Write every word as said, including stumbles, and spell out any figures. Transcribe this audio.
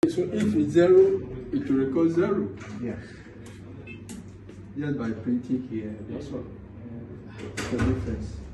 So if it's zero, it will record zero. Yes. Just by printing here, that's all. The difference.